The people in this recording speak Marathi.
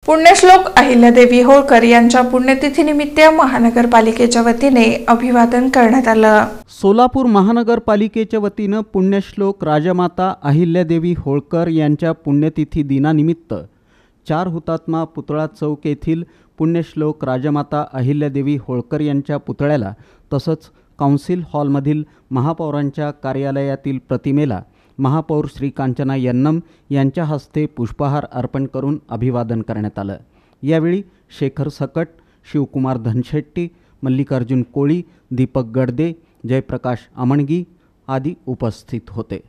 पुण्यश्लोक अहिल्यादेवी होळकर यांच्या पुण्यतिथीनिमित्त महानगरपालिकेच्या वतीने अभिवादन करण्यात आलं। सोलापूर महानगरपालिकेच्या वतीने पुण्यश्लोक राजमाता अहिल्यादेवी होळकर यांच्या पुण्यतिथी दिनानिमित्त 4 हुतात्मा पुतळा चौक येथील पुण्यश्लोक राजमाता अहिल्यादेवी होळकर यांच्या पुतळ्याला तसंच काउन्सिल हॉलमधील महापौरांच्या कार्यालयातील प्रतिमेला महापौर श्री कांचना यन्नम यांच्या हस्ते पुष्पहार अर्पण करून अभिवादन करण्यात आलं। यावेळी शेखर सकट, शिवकुमार धनशेट्टी, मल्लिकार्जुन कोळी, दीपक गडदे, जयप्रकाश अमणगी आदी उपस्थित होते।